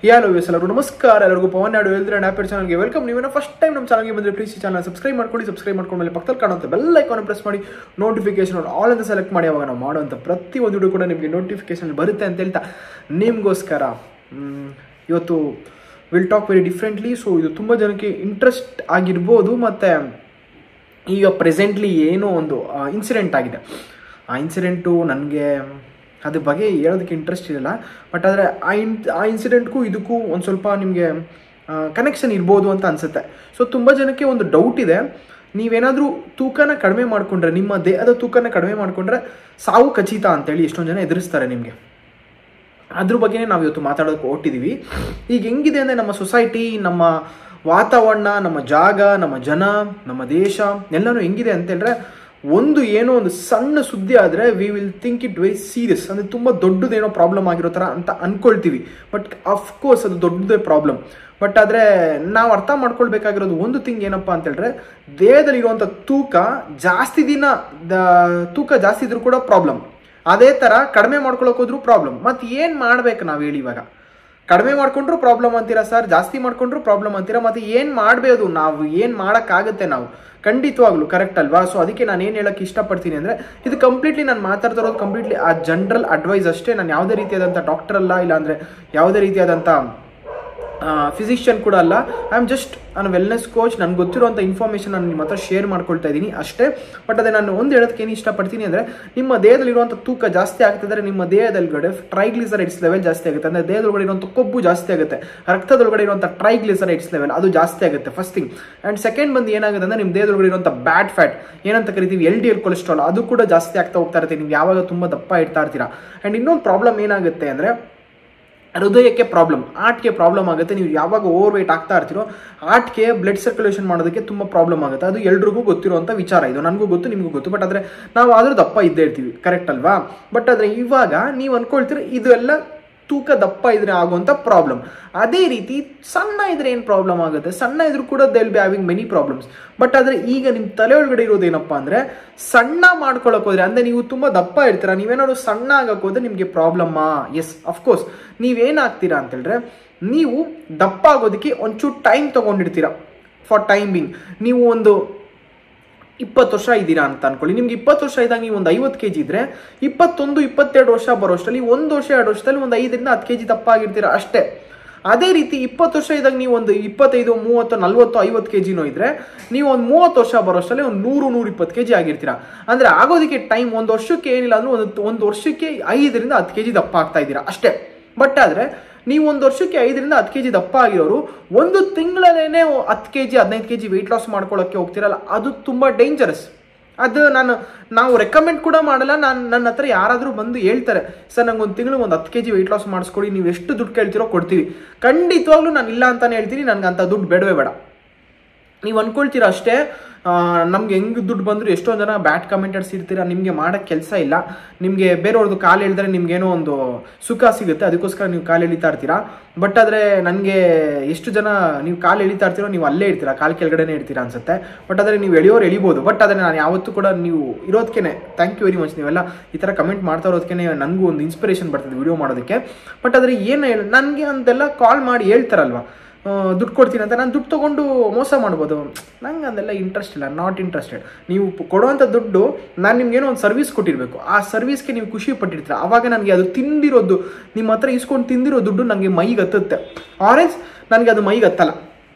Hello ಎಲ್ಲರಿಗೂ ನಮಸ್ಕಾರ. ಎಲ್ಲರಿಗೂ ಪವನ್ ನಾಡು ಹೇಳಿದ್ರೆ ಆ್ಯಪ್ ಚಾನಲ್ಗೆ ವೆಲ್ಕಮ್. ನೀವೇನೋ ಫಸ್ಟ್ ಟೈಮ್ ನಮ್ಮ ಚಾನಲ್ಗೆ ಬಂದರೆ ಪ್ಲೀಸ್ ಈ ಚಾನಲ್ ಸಬ್ಸ್ಕ್ರೈಬ್ ಮಾಡ್ಕೊಂಡ್ಮೇಲೆ ಪಕ್ಕದಲ್ಲಿ ಕಾಣುತ್ತೆ ಬೆಲ್ ಐಕಾನ್ ಪ್ರೆಸ್ ಮಾಡಿ ನೋಟಿಫಿಕೇಶನ್ ಆಲ್ ಅಂತ ಸೆಲೆಕ್ಟ್ ಮಾಡಿ. ಅವಾಗ ನಾವು ಮಾಡುವಂಥ ಪ್ರತಿಯೊಂದು ವಿಡಿಯೋ ಕೂಡ ನಿಮಗೆ ನೋಟಿಫಿಕೇಶನ್ ಬರುತ್ತೆ ಅಂತ ಹೇಳ್ತಾ ನಿಮಗೋಸ್ಕರ ಇವತ್ತು will talk very differently. So ಇದು ತುಂಬ ಜನಕ್ಕೆ ಇಂಟ್ರೆಸ್ಟ್ ಆಗಿರ್ಬೋದು. ಮತ್ತು ಈಗ ಪ್ರೆಸೆಂಟ್ಲಿ ಏನೋ ಒಂದು ಇನ್ಸಿಡೆಂಟ್ ಆಗಿದೆ. ಆ ಇನ್ಸಿಡೆಂಟು ನನಗೆ ಅದ್ರ ಬಗ್ಗೆ ಹೇಳೋದಕ್ಕೆ ಇಂಟ್ರೆಸ್ಟ್ ಇರಲ್ಲ. ಬಟ್ ಆದರೆ ಆ ಇನ್ಸಿಡೆಂಟ್ಗೂ ಇದಕ್ಕೂ ಒಂದು ಸ್ವಲ್ಪ ನಿಮಗೆ ಕನೆಕ್ಷನ್ ಇರ್ಬೋದು ಅಂತ ಅನಿಸುತ್ತೆ. ಸೊ ತುಂಬ ಜನಕ್ಕೆ ಒಂದು ಡೌಟ್ ಇದೆ, ನೀವೇನಾದರೂ ತೂಕನ ಕಡಿಮೆ ಮಾಡಿಕೊಂಡ್ರೆ, ನಿಮ್ಮ ದೇಹದ ತೂಕನ ಕಡಿಮೆ ಮಾಡಿಕೊಂಡ್ರೆ ಸಾವು ಖಚಿತ ಅಂತೇಳಿ ಎಷ್ಟೊಂದು ಜನ ಎದುರಿಸ್ತಾರೆ ನಿಮಗೆ. ಅದ್ರ ಬಗ್ಗೆನೇ ನಾವು ಇವತ್ತು ಮಾತಾಡೋಕ್ಕೆ ಹೊರಟಿದ್ದೀವಿ. ಈಗ ಹೆಂಗಿದೆ ಅಂದರೆ ನಮ್ಮ ಸೊಸೈಟಿ, ನಮ್ಮ ವಾತಾವರಣ, ನಮ್ಮ ಜಾಗ, ನಮ್ಮ ಜನ, ನಮ್ಮ ದೇಶ ಎಲ್ಲನೂ ಹೆಂಗಿದೆ ಅಂತೇಳಿದ್ರೆ, ಏನೋ ಒಂದು ಸಣ್ಣ ಸುದ್ದಿ ಆದರೆ we will think it very serious. ಅಂದರೆ ತುಂಬ ದೊಡ್ಡದೇನೋ ಪ್ರಾಬ್ಲಮ್ ಆಗಿರೋ ಥರ ಅಂತ ಅಂದ್ಕೊಳ್ತೀವಿ. ಬಟ್ ಅಫ್ಕೋರ್ಸ್ ಅದು ದೊಡ್ಡದೇ ಪ್ರಾಬ್ಲಮ್. ಬಟ್ ಆದರೆ ನಾವು ಅರ್ಥ ಮಾಡ್ಕೊಳ್ಬೇಕಾಗಿರೋದು ಒಂದು ಥಿಂಗ್ ಏನಪ್ಪ ಅಂತೇಳಿದ್ರೆ, ದೇಹದಲ್ಲಿರುವಂಥ ತೂಕ ಜಾಸ್ತಿ ಇದ್ರೂ ಕೂಡ ಪ್ರಾಬ್ಲಮ್. ಅದೇ ಥರ ಕಡಿಮೆ ಮಾಡ್ಕೊಳಕ್ಕೆ ಹೋದ್ರೂ ಪ್ರಾಬ್ಲಮ್. ಮತ್ತು ಏನು ಮಾಡ್ಬೇಕು ನಾವು ಹೇಳಿ? ಇವಾಗ ಕಡಿಮೆ ಮಾಡ್ಕೊಂಡ್ರೂ ಪ್ರಾಬ್ಲಮ್ ಅಂತೀರಾ ಸರ್, ಜಾಸ್ತಿ ಮಾಡ್ಕೊಂಡ್ರೂ ಪ್ರಾಬ್ಲಮ್ ಅಂತೀರಾ. ಮತ್ತು ಏನು ಮಾಡಬೇಕು? ನಾವು ಏನು ಮಾಡೋಕ್ಕಾಗುತ್ತೆ? ನಾವು ಖಂಡಿತವಾಗ್ಲೂ ಕರೆಕ್ಟ್ ಅಲ್ವಾ? ಸೊ ಅದಕ್ಕೆ ನಾನು ಏನು ಹೇಳೋಕ್ಕೆ ಇಷ್ಟಪಡ್ತೀನಿ ಅಂದರೆ, ಇದು ಕಂಪ್ಲೀಟ್ಲಿ ನಾನು ಮಾತಾಡ್ತಾ ಇರೋದು ಕಂಪ್ಲೀಟ್ಲಿ ಆ ಜನರಲ್ ಅಡ್ವೈಸ್ ಅಷ್ಟೇ. ನಾನು ಯಾವುದೇ ರೀತಿಯಾದಂಥ ಡಾಕ್ಟರ್ ಅಲ್ಲ, ಇಲ್ಲಾಂದರೆ ಯಾವುದೇ ರೀತಿಯಾದಂಥ ಫಿಸಿಷಿಯನ್ ಕೂಡ ಅಲ್ಲ. ಐ ಆಮ್ ಜಸ್ಟ್ ನಾನು ವೆಲ್ನೆಸ್ ಕೋಚ್. ನನಗೆ ಗೊತ್ತಿರೋಂಥ ಇನ್ಫಾರ್ಮೇಷನ್ ನಾನು ನಿಮ್ಮ ಹತ್ರ ಶೇರ್ ಮಾಡ್ಕೊಳ್ತಾ ಇದ್ದೀನಿ ಅಷ್ಟೇ. ಬಟ್ ಅದೇ ನಾನು ಒಂದು ಹೇಳೋದಕ್ಕೆ ಏನು ಇಷ್ಟಪಡ್ತೀನಿ ಅಂದರೆ, ನಿಮ್ಮ ದೇಹದಲ್ಲಿರುವಂಥ ತೂಕ ಜಾಸ್ತಿ ಆಗ್ತಿದ್ರೆ ನಿಮ್ಮ ದೇಹದೊಳಗಡೆ ಟ್ರೈಗ್ಲಿಸರೈಡ್ಸ್ ಲೆವೆಲ್ ಜಾಸ್ತಿ ಆಗುತ್ತೆ. ಅಂದರೆ ದೇಹದೊಳಗಡೆ ಇರುವಂಥ ಕೊಬ್ಬು ಜಾಸ್ತಿ ಆಗುತ್ತೆ. ರಕ್ತದೊಳಗಡೆ ಇರುವಂಥ ಟ್ರೈಗ್ಲಿಸರೈಡ್ಸ್ ಲೆವೆಲ್ ಅದು ಜಾಸ್ತಿ ಆಗುತ್ತೆ ಫಸ್ಟ್ ಥಿಂಗ್. ಆ್ಯಂಡ್ ಸೆಕೆಂಡ್ ಬಂದು ಏನಾಗುತ್ತೆ ಅಂದರೆ, ನಿಮ್ಮ ದೇಹದೊಳಗಡೆ ಇರುವಂಥ ಬ್ಯಾಡ್ ಫ್ಯಾಟ್ ಏನಂತ ಕರಿತೀವಿ, LDL ಕೊಲೆಸ್ಟ್ರಾಲ್, ಅದು ಕೂಡ ಜಾಸ್ತಿ ಆಗ್ತಾ ಹೋಗ್ತಾ ಇರುತ್ತೆ. ನೀವು ಯಾವಾಗ ತುಂಬ ದಪ್ಪ ಇಡ್ತಾ ಇರ್ತೀರಾ. ಆ್ಯಂಡ್ ಇನ್ನೊಂದು ಪ್ರಾಬ್ಲಮ್ ಏನಾಗುತ್ತೆ ಅಂದರೆ, ಹೃದಯಕ್ಕೆ ಪ್ರಾಬ್ಲಮ್, ಹಾರ್ಟ್ಗೆ ಪ್ರಾಬ್ಲಮ್ ಆಗುತ್ತೆ. ನೀವು ಯಾವಾಗ ಓವರ್ ವೇಟ್ ಆಗ್ತಾ ಇರ್ತೀರೋ ಹಾರ್ಟ್ಗೆ ಬ್ಲಡ್ ಸರ್ಕ್ಯುಲೇಷನ್ ಮಾಡೋದಕ್ಕೆ ತುಂಬ ಪ್ರಾಬ್ಲಮ್ ಆಗುತ್ತೆ. ಅದು ಎಲ್ರಿಗೂ ಗೊತ್ತಿರುವಂಥ ವಿಚಾರ. ಇದು ನನಗೂ ಗೊತ್ತು, ನಿಮಗೂ ಗೊತ್ತು. ಬಟ್ ಆದರೆ ನಾವು ಆದರೂ ದಪ್ಪ ಇದ್ದೇ ಇರ್ತೀವಿ, ಕರೆಕ್ಟ್ ಅಲ್ವಾ? ಬಟ್ ಆದರೆ ಇವಾಗ ನೀವು ಅಂದ್ಕೊಳ್ತೀರ ಇದು ಎಲ್ಲ ತೂಕ ದಪ್ಪ ಇದ್ರೆ ಆಗುವಂಥ ಪ್ರಾಬ್ಲಮ್. ಅದೇ ರೀತಿ ಸಣ್ಣ ಇದ್ರೆ ಏನು ಪ್ರಾಬ್ಲಮ್ ಆಗುತ್ತೆ? ಸಣ್ಣ ಇದ್ರೂ ಕೂಡ they will be having many problems. But ಆದರೆ ಈಗ ನಿಮ್ಮ ತಲೆ ಒಳಗಡೆ ಇರೋದೇನಪ್ಪ ಅಂದರೆ, ಸಣ್ಣ ಮಾಡ್ಕೊಳಕ್ಕೆ ಹೋದ್ರೆ, ಅಂದರೆ ನೀವು ತುಂಬ ದಪ್ಪ ಇರ್ತೀರ, ನೀವೇನಾದ್ರು ಸಣ್ಣ ಆಗಕ್ಕೆ ಹೋದ್ರೆ ನಿಮಗೆ ಪ್ರಾಬ್ಲಮ್ಮಾ? S, of course. ನೀವೇನಾಗ್ತೀರಾ ಅಂತೇಳಿದ್ರೆ, ನೀವು ದಪ್ಪ ಆಗೋದಕ್ಕೆ ಒಂಚೂರು ಟೈಮ್ ತೊಗೊಂಡಿರ್ತೀರ. ಫಾರ್ ಟೈಮ್ ಬಿಂಗ್ ನೀವು ಒಂದು 20 ವರ್ಷ ಇದ್ದೀರಾ ಅಂತ ಅನ್ಕೊಳ್ಳಿ. ನಿಮ್ಗೆ 20 ವರ್ಷ ಇದ್ದಾಗ ನೀವು ಒಂದು 50 kg ಇದ್ರೆ, 21-22 ವರ್ಷ ಬರೋಷ್ಟರಲ್ಲಿ 1 ವರ್ಷ 2 ವರ್ಷದಲ್ಲಿ ಒಂದು 5-10 kg ದಪ್ಪ ಆಗಿರ್ತೀರ ಅಷ್ಟೇ. ಅದೇ ರೀತಿ 20 ವರ್ಷ ಇದ್ದಾಗ ನೀವು ಒಂದು 25, 30, 40, 50 kg ಇದ್ರೆ, ನೀವು ಒಂದು 30 ವರ್ಷ ಬರೋಷ್ಟರಲ್ಲಿ ಒಂದು 100-120 kg ಆಗಿರ್ತೀರ. ಅಂದರೆ ಆಗೋದಕ್ಕೆ ಟೈಮ್ ಒಂದು ವರ್ಷಕ್ಕೆ ಏನಿಲ್ಲ ಅಂದ್ರೆ ಒಂದು ವರ್ಷಕ್ಕೆ 5-10 kg ದಪ್ಪ ಆಗ್ತಾ ಇದ್ದೀರಾ ಅಷ್ಟೇ. ಬಟ್ ಆದರೆ ನೀವು ಒಂದು ವರ್ಷಕ್ಕೆ 5-10 kg ದಪ್ಪ ಆಗಿರೋರು ಒಂದು ತಿಂಗಳಲ್ಲೇ 10 kg 15 kg ವೆಯ್ಟ್ ಲಾಸ್ ಮಾಡ್ಕೊಳ್ಳೋಕ್ಕೆ ಹೋಗ್ತಿರಲ್ಲ, ಅದು ತುಂಬ ಡೇಂಜರಸ್. ಅದು ನಾವು ರೆಕಮೆಂಡ್ ಕೂಡ ಮಾಡಲ್ಲ. ನನ್ನ ಹತ್ರ ಯಾರಾದರೂ ಬಂದು ಹೇಳ್ತಾರೆ, ಸರ್ ನಂಗೆ ಒಂದು ತಿಂಗಳು ಒಂದು 10 kg ವೆಯ್ಟ್ ಲಾಸ್ ಮಾಡಿಸ್ಕೊಡಿ, ನೀವು ಎಷ್ಟು ದುಡ್ಡು ಕೇಳ್ತಿರೋ ಕೊಡ್ತೀವಿ. ಖಂಡಿತವಾಗ್ಲೂ ನಾನು ಇಲ್ಲ ಅಂತಾನೆ ಹೇಳ್ತೀನಿ. ನನಗೆ ಅಂಥ ದುಡ್ಡು ಬೇಡವೇ ಬೇಡ. ನೀವು ಅಂದ್ಕೊಳ್ತೀರಾ ಅಷ್ಟೇ, ನಮ್ಗೆ ಹೆಂಗೆ ದುಡ್ಡು ಬಂದರೂ ಎಷ್ಟೊಂದು ಜನ ಬ್ಯಾಡ್ ಕಮೆಂಟರ್ಸ್ ಇರ್ತೀರ, ನಿಮಗೆ ಮಾಡೋಕ್ಕೆ ಕೆಲಸ ಇಲ್ಲ, ನಿಮಗೆ ಬೇರೆಯವ್ರದ್ದು ಕಾಲು ಎಳೆದ್ರೆ ನಿಮ್ಗೇನೋ ಒಂದು ಸುಖ ಸಿಗುತ್ತೆ, ಅದಕ್ಕೋಸ್ಕರ ನೀವು ಕಾಲು ಎಳಿತಾ ಇರ್ತೀರಾ. ಬಟ್ ಆದರೆ ನನಗೆ ಎಷ್ಟು ಜನ ನೀವು ಕಾಲು ಎಳಿತಾ ಇರ್ತೀರೋ ನೀವು ಅಲ್ಲೇ ಇರ್ತೀರಾ, ಕಾಲು ಕೆಳಗಡೆನೇ ಇರ್ತೀರಾ ಅನ್ಸುತ್ತೆ. ಬಟ್ ಆದರೆ ನೀವು ಎಳಿಬೋದು. ಬಟ್ ಆದರೆ ನಾನು ಯಾವತ್ತೂ ಕೂಡ ನೀವು ಇರೋದಕ್ಕೆ ಥ್ಯಾಂಕ್ ಯು ವೆರಿ ಮಚ್. ನೀವೆಲ್ಲ ಈ ಥರ ಕಮೆಂಟ್ ಮಾಡ್ತಾ ಇರೋದಕ್ಕೆ ನನಗೂ ಒಂದು ಇನ್ಸ್ಪಿರೇಷನ್ ಬರ್ತದೆ ವಿಡಿಯೋ ಮಾಡೋದಕ್ಕೆ. ಬಟ್ ಆದರೆ ಏನು ನನಗೆ ಅಂತೆಲ್ಲ ಕಾಲ್ ಮಾಡಿ ಹೇಳ್ತಾರಲ್ವ, ದುಡ್ಡು ಕೊಡ್ತೀನಿ ಅಂತ. ನಾನು ದುಡ್ಡು ತೊಗೊಂಡು ಮೋಸ ಮಾಡ್ಬೋದು, ನಂಗೆ ಅದೆಲ್ಲ ಇಂಟ್ರೆಸ್ಟ್ ಇಲ್ಲ, ನಾಟ್ ಇಂಟ್ರೆಸ್ಟೆಡ್. ನೀವು ಕೊಡುವಂಥ ದುಡ್ಡು, ನಾನು ನಿಮ್ಗೇನೋ ಒಂದು ಸರ್ವಿಸ್ ಕೊಟ್ಟಿರಬೇಕು, ಆ ಸರ್ವಿಸ್ಗೆ ನೀವು ಖುಷಿ ಪಟ್ಟಿರ್ತೀರ. ಆವಾಗ ನನಗೆ ಅದು ತಿಂದಿರೋದು, ನಿಮ್ಮ ಹತ್ರ ಇಸ್ಕೊಂಡು ತಿಂದಿರೋ ದುಡ್ಡು ನನಗೆ ಮೈಗೆ ಹತ್ತುತ್ತೆ. ಆರೆಂಜ್ ನನಗೆ ಅದು ಮೈಗೆ ಹತ್ತಲ್ಲ,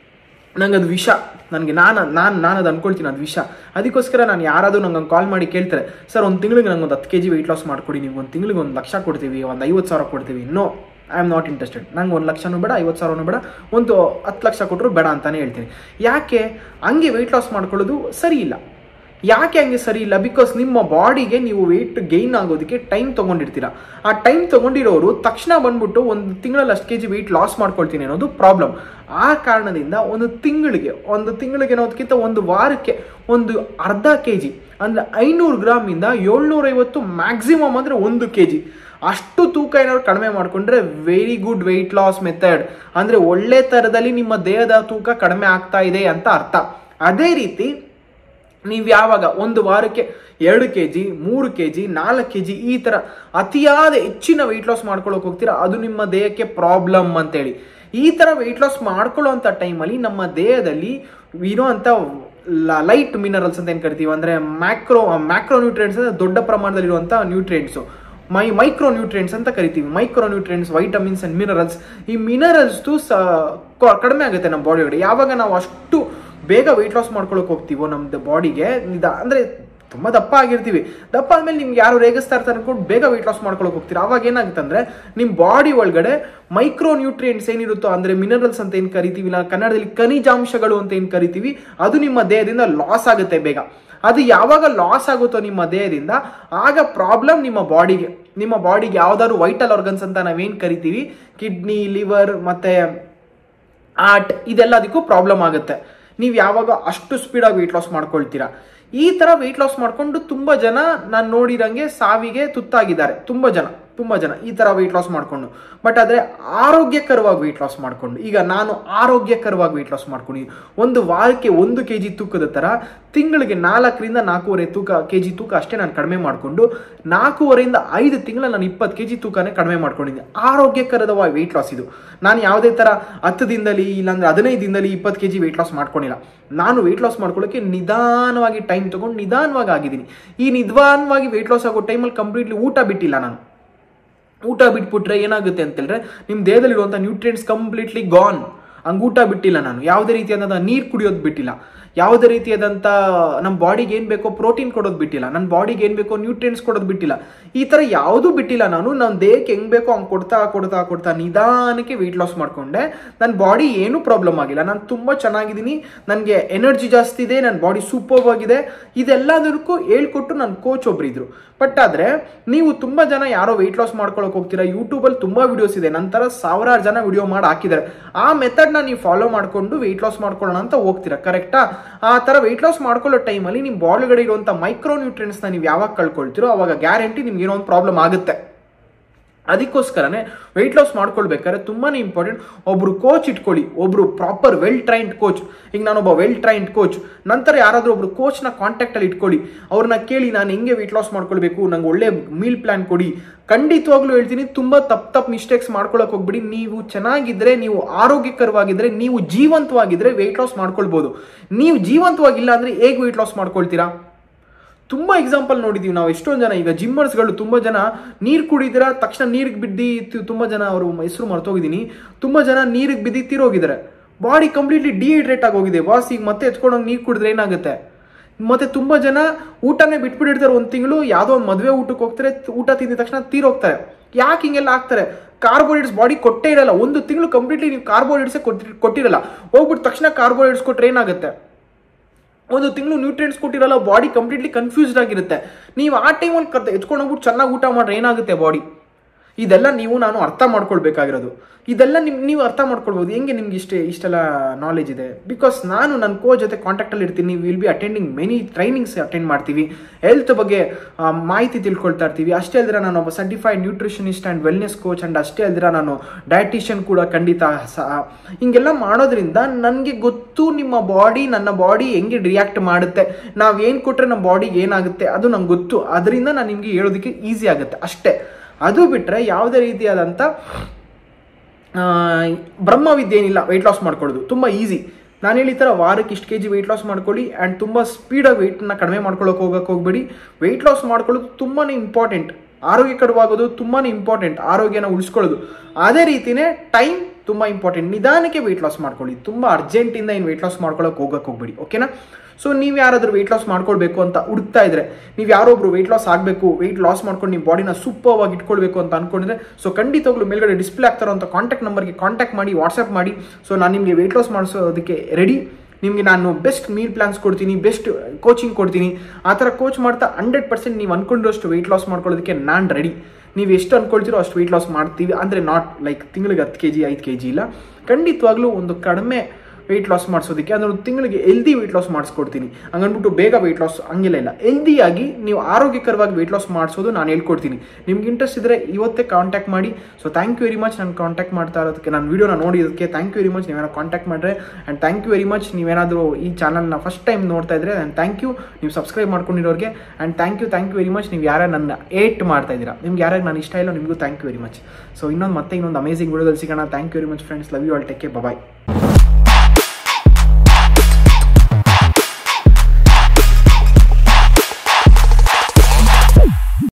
ನಂಗೆ ಅದು ವಿಷ. ನನಗೆ ನಾನು ಅದು ಅಂದ್ಕೊಳ್ತೀನಿ, ಅದು ವಿಷ. ಅದಕ್ಕೋಸ್ಕರ ನಾನು ಯಾರಾದರೂ ನಂಗೆ ಕಾಲ್ ಮಾಡಿ ಕೇಳ್ತಾರೆ, ಸರ್ ಒಂದು ತಿಂಗಳಿಗೆ ನಂಗೆ ಒಂದು 10 kg ವೆಯ್ಟ್ ಲಾಸ್ ಮಾಡಿಕೊಡಿ, ನೀವು ಒಂದು ತಿಂಗಳಿಗೆ 1 ಲಕ್ಷ ಕೊಡ್ತೀವಿ, ಒಂದು 50,000 ಕೊಡ್ತೀವಿ. No, I am not interested. ನಂಗೆ 1 ಲಕ್ಷನೂ ಬೇಡ, 50,000ನೂ ಬೇಡ, ಒಂದು 10 ಲಕ್ಷ ಕೊಟ್ಟರು ಬೇಡ ಅಂತಲೇ ಹೇಳ್ತೀನಿ. ಯಾಕೆ ಹಂಗೆ ವೆಯ್ಟ್ ಲಾಸ್ ಮಾಡ್ಕೊಳ್ಳೋದು ಸರಿ ಇಲ್ಲ. ಯಾಕೆ ಹಂಗೆ ಸರಿ ಇಲ್ಲ? ಬಿಕಾಸ್ ನಿಮ್ಮ ಬಾಡಿಗೆ ನೀವು ವೆಯ್ಟ್ ಗೈನ್ ಆಗೋದಕ್ಕೆ ಟೈಮ್ ತೊಗೊಂಡಿರ್ತೀರ. ಆ ಟೈಮ್ ತೊಗೊಂಡಿರೋರು ತಕ್ಷಣ ಬಂದ್ಬಿಟ್ಟು ಒಂದು ತಿಂಗಳಲ್ಲಿ 10 kg ವೆಯ್ಟ್ ಲಾಸ್ ಮಾಡ್ಕೊಳ್ತೀನಿ ಅನ್ನೋದು ಪ್ರಾಬ್ಲಮ್. ಆ ಕಾರಣದಿಂದ ಒಂದು ತಿಂಗಳಿಗೆ ಅನ್ನೋದಕ್ಕಿಂತ ಒಂದು ವಾರಕ್ಕೆ ಒಂದು ಅರ್ಧ kg, ಅಂದರೆ 500 ಗ್ರಾಮಿಂದ 750 ಮ್ಯಾಕ್ಸಿಮಮ್ ಅಂದರೆ 1 kg ಅಷ್ಟು ತೂಕ ಏನಾದ್ರು ಕಡಿಮೆ ಮಾಡಿಕೊಂಡ್ರೆ very good weight loss method. ಅಂದರೆ ಒಳ್ಳೆ ಥರದಲ್ಲಿ ನಿಮ್ಮ ದೇಹದ ತೂಕ ಕಡಿಮೆ ಆಗ್ತಾ ಇದೆ ಅಂತ ಅರ್ಥ. ಅದೇ ರೀತಿ ನೀವು ಯಾವಾಗ ಒಂದು ವಾರಕ್ಕೆ 2 kg 3 kg 4 kg ಈ ಥರ ಅತಿಯಾದ ಹೆಚ್ಚಿನ ವೆಯ್ಟ್ ಲಾಸ್ ಮಾಡ್ಕೊಳ್ಳೋಕೆ ಹೋಗ್ತೀರಾ, ಅದು ನಿಮ್ಮ ದೇಹಕ್ಕೆ ಪ್ರಾಬ್ಲಮ್ ಅಂತೇಳಿ. ಈ ಥರ ವೆಯ್ಟ್ ಲಾಸ್ ಮಾಡ್ಕೊಳ್ಳೋ ಅಂಥ ಟೈಮಲ್ಲಿ ನಮ್ಮ ದೇಹದಲ್ಲಿ ಇರೋವಂಥ ಲೈಟ್ ಮಿನರಲ್ಸ್ ಅಂತ ಏನು ಕರಿತೀವಿ, ಅಂದರೆ ಮ್ಯಾಕ್ರೋ ನ್ಯೂಟ್ರಿಯೆಂಟ್ಸ್ ಅಂದರೆ ದೊಡ್ಡ ಪ್ರಮಾಣದಲ್ಲಿರುವಂಥ ನ್ಯೂಟ್ರಿಯೆಂಟ್ಸು, ಮೈಕ್ರೋ ನ್ಯೂಟ್ರಿಯೆಂಟ್ಸ್ ಅಂತ ಕರಿತೀವಿ. Micro nutrients, vitamins and minerals, ಈ ಮಿನರಲ್ಸ್ದು ಕಡಿಮೆ ಆಗುತ್ತೆ ನಮ್ಮ ಬಾಡಿ ಒಳಗಡೆ. ಯಾವಾಗ ನಾವು ಅಷ್ಟು ಬೇಗ ವೆಯ್ಟ್ ಲಾಸ್ ಮಾಡ್ಕೊಳಕ್ಕೆ ಹೋಗ್ತೀವೋ ನಮ್ದು ಬಾಡಿಗೆ ಅಂದರೆ ತುಂಬ ದಪ್ಪ ಆಗಿರ್ತೀವಿ, ದಪ್ಪ ಆದಮೇಲೆ ನಿಮ್ಗೆ ಯಾರು ರೇಗಿಸ್ತಾ ಇರ್ತಾರೆ ಅನ್ಕೊಂಡು ಬೇಗ ವೆಯ್ಟ್ ಲಾಸ್ ಮಾಡ್ಕೊಳಕ್ಕೆ ಹೋಗ್ತೀರಾ. ಆವಾಗ ಏನಾಗುತ್ತೆ ಅಂದರೆ ನಿಮ್ಮ ಬಾಡಿ ಒಳಗಡೆ ಮೈಕ್ರೋ ನ್ಯೂಟ್ರಿಯೆಂಟ್ಸ್ ಏನಿರುತ್ತೋ, ಅಂದರೆ ಮಿನರಲ್ಸ್ ಅಂತ ಏನು ಕರಿತೀವಿ, ಇಲ್ಲ ಕನ್ನಡದಲ್ಲಿ ಖನಿಜಾಂಶಗಳು ಅಂತ ಏನು ಕರಿತೀವಿ, ಅದು ನಿಮ್ಮ ದೇಹದಿಂದ ಲಾಸ್ ಆಗುತ್ತೆ ಬೇಗ. ಅದು ಯಾವಾಗ ಲಾಸ್ ಆಗುತ್ತೋ ನಿಮ್ಮ ದೇಹದಿಂದ, ಆಗ ಪ್ರಾಬ್ಲಮ್ ನಿಮ್ಮ ಬಾಡಿಗೆ ಯಾವ್ದಾದ್ರು ವೈಟಲ್ ಆರ್ಗನ್ಸ್ ಅಂತ ನಾವೇನು ಕರಿತೀವಿ, ಕಿಡ್ನಿ, ಲಿವರ್ ಮತ್ತು ಹಾರ್ಟ್, ಇದೆಲ್ಲದಕ್ಕೂ ಪ್ರಾಬ್ಲಮ್ ಆಗುತ್ತೆ. ನೀವು ಯಾವಾಗ ಅಷ್ಟು ಸ್ಪೀಡಾಗಿ ವೆಯ್ಟ್ ಲಾಸ್ ಮಾಡ್ಕೊಳ್ತೀರಾ. ಈ ಥರ ವೆಯ್ಟ್ ಲಾಸ್ ಮಾಡಿಕೊಂಡು ತುಂಬ ಜನ ನಾನು ನೋಡಿರಂಗೆ ಸಾವಿಗೆ ತುತ್ತಾಗಿದ್ದಾರೆ. ತುಂಬ ಜನ ಈ ಥರ ವೆಯ್ಟ್ ಲಾಸ್ ಮಾಡಿಕೊಂಡು. ಬಟ್ ಆದರೆ ಆರೋಗ್ಯಕರವಾಗಿ ವೆಯ್ಟ್ ಲಾಸ್ ಮಾಡಿಕೊಂಡು, ಈಗ ನಾನು ಆರೋಗ್ಯಕರವಾಗಿ ವೆಯ್ಟ್ ಲಾಸ್ ಮಾಡ್ಕೊಂಡಿದ್ದೀನಿ. ಒಂದು ವಾರಕ್ಕೆ 1 kg ತೂಕದ ಥರ ತಿಂಗಳಿಗೆ 4 ರಿಂದ 4.5 kg ತೂಕ ಅಷ್ಟೇ ನಾನು ಕಡಿಮೆ ಮಾಡಿಕೊಂಡು 4.5 ರಿಂದ 5 ತಿಂಗಳ ನಾನು 20 kg ತೂಕನೇ ಕಡಿಮೆ ಮಾಡ್ಕೊಂಡಿದ್ದೀನಿ. ಆರೋಗ್ಯಕರದ ವೆಯ್ಟ್ ಲಾಸ್ ಇದು. ನಾನು ಯಾವುದೇ ಥರ 10 ದಿನದಲ್ಲಿ ಇಲ್ಲಾಂದರೆ 15 ದಿನದಲ್ಲಿ 20 kg ವೆಯ್ಟ್ ಲಾಸ್ ಮಾಡ್ಕೊಂಡಿಲ್ಲ. ನಾನು ವೆಯ್ಟ್ ಲಾಸ್ ಮಾಡ್ಕೊಳ್ಳೋಕ್ಕೆ ನಿಧಾನವಾಗಿ ಟೈಮ್ ತೊಗೊಂಡು ನಿಧಾನವಾಗಿ ಆಗಿದ್ದೀನಿ. ಈ ನಿಧಾನವಾಗಿ ವೆಯ್ಟ್ ಲಾಸ್ ಆಗೋ ಟೈಮಲ್ಲಿ ಕಂಪ್ಲೀಟ್ಲಿ ಊಟ ಬಿಟ್ಟಿಲ್ಲ ನಾನು. ಊಟ ಬಿಟ್ಬಿಟ್ರೆ ಏನಾಗುತ್ತೆ ಅಂತೇಳಿದ್ರೆ ನಿಮ್ಮ ದೇಹದಲ್ಲಿರುವಂಥ ನ್ಯೂಟ್ರಿಯೆಂಟ್ಸ್ ಕಂಪ್ಲೀಟ್ಲಿ ಗಾನ್. ಹಂಗೆ ಊಟ ಬಿಟ್ಟಿಲ್ಲ ನಾನು, ಯಾವುದೇ ರೀತಿಯಾದಂಥ ನೀರು ಕುಡಿಯೋದು ಬಿಟ್ಟಿಲ್ಲ, ಯಾವುದೇ ರೀತಿಯಾದಂಥ ನಮ್ಮ ಬಾಡಿಗೆ ಏನು ಬೇಕೋ ಪ್ರೋಟೀನ್ ಕೊಡೋದು ಬಿಟ್ಟಿಲ್ಲ, ನನ್ನ ಬಾಡಿಗೆ ಏನು ಬೇಕೋ ನ್ಯೂಟ್ರಿಯೆಂಟ್ಸ್ ಕೊಡೋದು ಬಿಟ್ಟಿಲ್ಲ. ಈ ಥರ ಯಾವುದೂ ಬಿಟ್ಟಿಲ್ಲ ನಾನು. ನನ್ನ ದೇಹಕ್ಕೆ ಹೆಂಗೆ ಬೇಕೋ ಹಂಗೆ ಕೊಡ್ತಾ ನಿಧಾನಕ್ಕೆ ವೆಯ್ಟ್ ಲಾಸ್ ಮಾಡಿಕೊಂಡೆ. ನನ್ನ ಬಾಡಿ ಏನೂ ಪ್ರಾಬ್ಲಮ್ ಆಗಿಲ್ಲ, ನಾನು ತುಂಬ ಚೆನ್ನಾಗಿದ್ದೀನಿ, ನನಗೆ ಎನರ್ಜಿ ಜಾಸ್ತಿ ಇದೆ, ನನ್ನ ಬಾಡಿ ಸೂಪರ್ ಆಗಿದೆ. ಇದೆಲ್ಲದಕ್ಕೂ ಹೇಳ್ಕೊಟ್ಟು ನನ್ನ ಕೋಚ್ ಒಬ್ಬರಿದ್ರು. ಬಟ್ ಆದರೆ ನೀವು ತುಂಬ ಜನ ಯಾರೋ ವೆಯ್ಟ್ ಲಾಸ್ ಮಾಡ್ಕೊಳಕ್ಕೆ ಹೋಗ್ತೀರಾ, ಯೂಟ್ಯೂಬಲ್ಲಿ ತುಂಬ ವಿಡಿಯೋಸ್ ಇದೆ, ನಂತರ 1000 ಜನ ವಿಡಿಯೋ ಮಾಡಿ ಹಾಕಿದ್ದಾರೆ. ಆ ಮೆಥಡ್ನ ನೀವು ಫಾಲೋ ಮಾಡಿಕೊಂಡು ವೆಯ್ಟ್ ಲಾಸ್ ಮಾಡ್ಕೊಳ್ಳೋಣ ಅಂತ ಹೋಗ್ತೀರಾ, ಕರೆಕ್ಟಾ? ಆ ಥರ ವೆಯ್ಟ್ ಲಾಸ್ ಮಾಡ್ಕೊಳ್ಳೋ ಟೈಮಲ್ಲಿ ನಿಮ್ಮ ಬಾಡಿಗಡೆ ಇರುವಂಥ ಮೈಕ್ರೋ ನ್ಯೂಟ್ರಿಯೆಂಟ್ಸ್ನ ನೀವು ಯಾವಾಗ ಕಳ್ಕೊಳ್ತೀರೋ ಅವಾಗ ಗ್ಯಾರಂಟಿ ನಿಮ್ಗೆ ಏನೋ ಒಂದು ಪ್ರಾಬ್ಲಮ್ ಆಗುತ್ತೆ. ಅದಕ್ಕೋಸ್ಕರನೇ ವೆಯ್ಟ್ ಲಾಸ್ ಮಾಡ್ಕೊಳ್ಬೇಕಾದ್ರೆ ತುಂಬಾ ಇಂಪಾರ್ಟೆಂಟ್ ಒಬ್ರು ಕೋಚ್ ಇಟ್ಕೊಳ್ಳಿ, ಒಬ್ರು ಪ್ರಾಪರ್ ವೆಲ್ ಟ್ರೈನ್ಡ್ ಕೋಚ್. ಈಗ ನಾನೊಬ್ಬ ವೆಲ್ ಟ್ರೈನ್ಡ್ ಕೋಚ್, ನಂತರ ಯಾರಾದರೂ ಒಬ್ರು ಕೋಚ್ನ ಕಾಂಟ್ಯಾಕ್ಟಲ್ಲಿ ಇಟ್ಕೊಳ್ಳಿ, ಅವ್ರನ್ನ ಕೇಳಿ ನಾನು ಹೆಂಗೆ ವೆಯ್ಟ್ ಲಾಸ್ ಮಾಡ್ಕೊಳ್ಬೇಕು, ನಂಗೆ ಒಳ್ಳೆ ಮೀಲ್ ಪ್ಲಾನ್ ಕೊಡಿ. ಖಂಡಿತವಾಗ್ಲೂ ಹೇಳ್ತೀನಿ, ತುಂಬ ತಪ್ಪು ಮಿಸ್ಟೇಕ್ಸ್ ಮಾಡ್ಕೊಳಕ್ಕೆ ಹೋಗ್ಬಿಡಿ. ನೀವು ಚೆನ್ನಾಗಿದ್ರೆ, ನೀವು ಆರೋಗ್ಯಕರವಾಗಿದ್ರೆ, ನೀವು ಜೀವಂತವಾಗಿದ್ರೆ ವೆಯ್ಟ್ ಲಾಸ್ ಮಾಡ್ಕೊಳ್ಬೋದು. ನೀವು ಜೀವಂತವಾಗಿಲ್ಲ ಅಂದರೆ ಹೇಗೆ ವೆಯ್ಟ್ ಲಾಸ್ ಮಾಡ್ಕೊಳ್ತೀರಾ? ತುಂಬ ಎಕ್ಸಾಂಪಲ್ ನೋಡಿದ್ದೀವಿ ನಾವು. ಎಷ್ಟೊಂದು ಜನ ಈಗ ಜಿಮ್ಮರ್ಸ್ಗಳು ತುಂಬ ಜನ ನೀರು ಕುಡಿದಿರ ತಕ್ಷಣ ನೀರಿಗೆ ಬಿದ್ದು, ತುಂಬ ಜನ ಅವರು ಹೆಸರು ಮರ್ತೋಗಿದ್ದೀನಿ, ತುಂಬ ಜನ ನೀರಿಗೆ ಬಿದ್ದು ತೀರೋಗಿದ್ದಾರೆ. ಬಾಡಿ ಕಂಪ್ಲೀಟ್ಲಿ ಡಿಹೈಡ್ರೇಟ್ ಆಗೋಗಿದೆ. ಬಾಸ್ ಈಗ ಮತ್ತೆ ಎತ್ಕೊಂಡೋಗಿ ನೀರು ಕುಡಿದ್ರೆ ಏನಾಗುತ್ತೆ? ಮತ್ತೆ ತುಂಬ ಜನ ಊಟನೇ ಬಿಟ್ಬಿಟ್ಟಿರ್ತಾರೆ. 1 ತಿಂಗಳು ಯಾವುದೋ ಒಂದು ಮದುವೆ ಊಟಕ್ಕೆ ಹೋಗ್ತಾರೆ, ಊಟ ತಿಂದ ತಕ್ಷಣ ತೀರೋಗ್ತಾರೆ. ಯಾಕೆ ಹಿಂಗೆಲ್ಲ ಆಗ್ತಾರೆ? ಕಾರ್ಬೋಹೈಡ್ರೇಟ್ಸ್ ಬಾಡಿ ಕೊಟ್ಟೇ ಇರಲ್ಲ. 1 ತಿಂಗಳು ಕಂಪ್ಲೀಟ್ಲಿ ನೀವು ಕಾರ್ಬೋಹೈಡ್ರೇಟ್ಸೇ ಕೊಟ್ಟಿರಲ್ಲ. ಹೋಗ್ಬಿಟ್ಟು ತಕ್ಷಣ ಕಾರ್ಬೋಹೈಡ್ರೇಟ್ಸ್ ಕೊಟ್ಟರೆ ಏನಾಗುತ್ತೆ? 1 ತಿಂಗಳು ನ್ಯೂಟ್ರಿಯೆಂಟ್ಸ್ ಕೊಟ್ಟಿರಲ್ಲ, ಬಾಡಿ ಕಂಪ್ಲೀಟ್ಲಿ ಕನ್ಫ್ಯೂಸ್ಡ್ ಆಗಿರುತ್ತೆ. ನೀವು ಆ ಟೈಮಲ್ಲಿ ಎತ್ಕೊಂಡು ಹೋಗ್ಬಿಟ್ಟು ಚೆನ್ನಾಗಿ ಊಟ ಮಾಡ್ರೆ ಏನಾಗುತ್ತೆ ಬಾಡಿ? ಇದೆಲ್ಲ ನಾನು ಅರ್ಥ ಮಾಡ್ಕೊಳ್ಬೇಕಾಗಿರೋದು. ಇದೆಲ್ಲ ನೀವು ಅರ್ಥ ಮಾಡ್ಕೊಳ್ಬೋದು. ಹೆಂಗೆ ನಿಮ್ಗೆ ಇಷ್ಟೆಲ್ಲ ನಾಲೆಜ್ ಇದೆ? ಬಿಕಾಸ್ ನಾನು ನನ್ನ ಕೋಚ್ ಜೊತೆ ಕಾಂಟ್ಯಾಕ್ಟಲ್ಲಿ ಇರ್ತೀನಿ. Will be attending many trainings attend ಮಾಡ್ತೀವಿ, ಹೆಲ್ತ್ ಬಗ್ಗೆ ಮಾಹಿತಿ ತಿಳ್ಕೊಳ್ತಾ ಇರ್ತೀವಿ. ಅಷ್ಟೇ ಅಲ್ದಿರ ನಾನು ಒಬ್ಬ certified nutritionist and wellness coach, and ಅಷ್ಟೇ ಅಲ್ದಿರ ನಾನು ಡಯಟಿಷಿಯನ್ ಕೂಡ ಖಂಡಿತ ಹಿಂಗೆಲ್ಲ ಮಾಡೋದ್ರಿಂದ ನನಗೆ ಗೊತ್ತು ನನ್ನ ಬಾಡಿ ಹೆಂಗೆ ರಿಯಾಕ್ಟ್ ಮಾಡುತ್ತೆ, ನಾವೇನು ಕೊಟ್ಟರೆ ನಮ್ಮ ಬಾಡಿಗೆ ಏನಾಗುತ್ತೆ ಅದು ನಂಗೆ ಗೊತ್ತು. ಅದರಿಂದ ನಾನು ನಿಮಗೆ ಹೇಳೋದಕ್ಕೆ ಈಸಿ ಆಗುತ್ತೆ ಅಷ್ಟೇ. ಅದು ಬಿಟ್ಟರೆ ಯಾವುದೇ ರೀತಿಯಾದಂಥ ಬ್ರಹ್ಮವಿದ್ಯೆ ಏನಿಲ್ಲ. ವೆಯ್ಟ್ ಲಾಸ್ ಮಾಡ್ಕೊಳ್ಳೋದು ತುಂಬ ಈಸಿ. ನಾನು ಹೇಳಿ ಥರ ವಾರಕ್ಕೆ ಇಷ್ಟು kg ವೆಯ್ಟ್ ಲಾಸ್ ಮಾಡ್ಕೊಳ್ಳಿ, ಆ್ಯಂಡ್ ತುಂಬ ಸ್ಪೀಡಾಗಿ ವೆಯ್ಟನ್ನ ಕಡಿಮೆ ಮಾಡ್ಕೊಳ್ಳೋಕೆ ಹೋಗಬೇಡಿ. ವೆಯ್ಟ್ ಲಾಸ್ ಮಾಡ್ಕೊಳ್ಳೋದು ತುಂಬಾ ಇಂಪಾರ್ಟೆಂಟ್. ಆರೋಗ್ಯಕರವಾಗೋದು ತುಂಬಾ ಇಂಪಾರ್ಟೆಂಟ್, ಆರೋಗ್ಯನ ಉಳಿಸ್ಕೊಳ್ಳೋದು. ಅದೇ ರೀತಿಯೇ ಟೈಮ್ ತುಂಬ ಇಂಪಾರ್ಟೆಂಟ್. ನಿಧಾನಕ್ಕೆ ವೆಯ್ಟ್ ಲಾಸ್ ಮಾಡ್ಕೊಳ್ಳಿ, ತುಂಬ ಅರ್ಜೆಂಟಿಂದ ಏನು ವೆಯ್ಟ್ ಲಾಸ್ ಮಾಡ್ಕೊಳ್ಳೋಕೆ ಹೋಗಬೇಡಿ, ಓಕೆನಾ? ಸೊ ನೀವು ಯಾರಾದರೂ ವೆಯ್ಟ್ ಲಾಸ್ ಮಾಡ್ಕೊಳ್ಬೇಕು ಅಂತ ಹುಡುಕ್ತಾ ಇದ್ರೆ, ನೀವು ಯಾರೊಬ್ರು ವೆಯ್ಟ್ ಲಾಸ್ ಆಗಬೇಕು, ವೆಯ್ಟ್ ಲಾಸ್ ಮಾಡ್ಕೊಂಡು ನಿಮ್ಮ ಬಾಡಿನ ಸೂಪರ್ ಆಗಿ ಇಟ್ಕೊಳ್ಬೇಕು ಅಂತ ಅನ್ಕೊಂಡಿದ್ರೆ, ಸೊ ಖಂಡಿತವಾಗ್ಲೂ ಮೇಲ್ಗಡೆ ಡಿಸ್ಪ್ಲೇ ಆಗ್ತಾರೋ ಅಂತ ಕಾಂಟ್ಯಾಕ್ಟ್ ನಂಬರ್ಗೆ ಕಾಂಟ್ಯಾಕ್ಟ್ ಮಾಡಿ, ವಾಟ್ಸಪ್ ಮಾಡಿ. ಸೊ ನಾನು ನಿಮಗೆ ವೆಯ್ಟ್ ಲಾಸ್ ಮಾಡಿಸೋದಕ್ಕೆ ರೆಡಿ. ನಿಮಗೆ ನಾನು ಬೆಸ್ಟ್ ಮೀಲ್ ಪ್ಲಾನ್ಸ್ ಕೊಡ್ತೀನಿ, ಬೆಸ್ಟ್ ಕೋಚಿಂಗ್ ಕೊಡ್ತೀನಿ. ಆ ಥರ ಕೋಚ್ ಮಾಡ್ತಾ 100% ನೀವು ಅಂದ್ಕೊಂಡಿರೋಷ್ಟು ವೆಯ್ಟ್ ಲಾಸ್ ಮಾಡ್ಕೊಳ್ಳೋದಕ್ಕೆ ನಾನು ರೆಡಿ. ನೀವು ಎಷ್ಟು ಅಂದ್ಕೊಳ್ತೀರೋ ಅಷ್ಟು ವೆಯ್ಟ್ ಲಾಸ್ ಮಾಡ್ತೀವಿ. ಅಂದರೆ ನಾಟ್ ಲೈಕ್ ತಿಂಗಳಿಗೆ 10 kg 5 kg ಇಲ್ಲ, ಖಂಡಿತವಾಗ್ಲೂ ಒಂದು ಕಡಿಮೆ ವೆಯ್ಟ್ ಲಾಸ್ ಮಾಡಿಸೋದಕ್ಕೆ, ಅದನ್ನು ತಿಂಗಳಿಗೆ ಹೆಲ್ದಿ ವೆಯ್ಟ್ ಲಾಸ್ ಮಾಡಿಸ್ಕೊಡ್ತೀನಿ. ಹಂಗನ್ಬಿಟ್ಟು ಬೇಗ ವೆಯ್ಟ್ ಲಾಸ್ ಹಂಗಿಲ್ಲ ಇಲ್ಲ, ಹೆಲ್ದಿಯಾಗಿ ನೀವು ಆರೋಗ್ಯಕರವಾಗಿ ವೆಯ್ಟ್ ಲಾಸ್ ಮಾಡಿಸೋದು ನಾನು ಹೇಳ್ಕೊಡ್ತೀನಿ. ನಿಮ್ಗೆ ಇಂಟ್ರೆಸ್ಟ್ ಇದ್ದರೆ ಇವತ್ತೇ ಕಾಂಟ್ಯಾಕ್ಟ್ ಮಾಡಿ. So thank you very much ನಾನು ಕಾಂಟ್ಯಾಕ್ಟ್ ಮಾಡ್ತಾ ಇರೋದಕ್ಕೆ, ನಾನು ವೀಡಿಯೋನ ನೋಡಿದ್ದಕ್ಕೆ ಥ್ಯಾಂಕ್ ಯು ವೆರಿ ಮಚ್. ನೀವೇನೋ ಕಾಂಟ್ಯಾಕ್ಟ್ ಮಾಡಿದ್ರೆ and thank you very much. ನೀವೇನಾದರೂ ಈ ಚಾನಲ್ನ ಫಸ್ಟ್ ಟೈಮ್ ನೋಡ್ತಾ ಇದ್ರೆ ಆ್ಯಂಡ್ ಥ್ಯಾಂಕ್ ಯು. ನೀವು ಸಬ್ಸ್ಕ್ರೈಬ್ ಮಾಡ್ಕೊಂಡಿರೋರಿಗೆ and thank you very much. ನೀವು ಯಾರು ನನ್ನ ಏಟ್ ಮಾಡ್ತಾ ಇದ್ದೀರಾ, ನಿಮ್ಗೆ ಯಾರ್ಯಾರು ನಾನು ಇಷ್ಟ ಇಲ್ಲ ನಿಮಗೂ thank you very much. So ಇನ್ನೊಂದು ಅಮೇಜಿಂಗ್ ವಿಡಿಯೋದಲ್ಲಿ ಸಿಗೋಣ. Thank you very much friends. Love you all. Take care. Bye.